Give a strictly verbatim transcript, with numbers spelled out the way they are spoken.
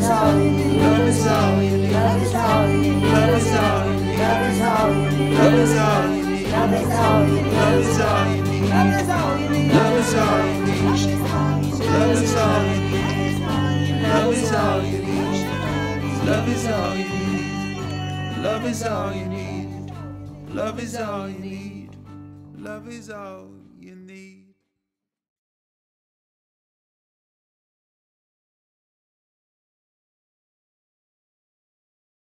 is all you need. Love is all you need. Love is all you need. Love is all you need. Love is all you need. Love is all you need. Love is all you need. Love is all you need. Love is all you need. Love is all you need. Love is all you need. Love is all you need. Love is all you need. Love is all you need. Love is all you need. Love is all.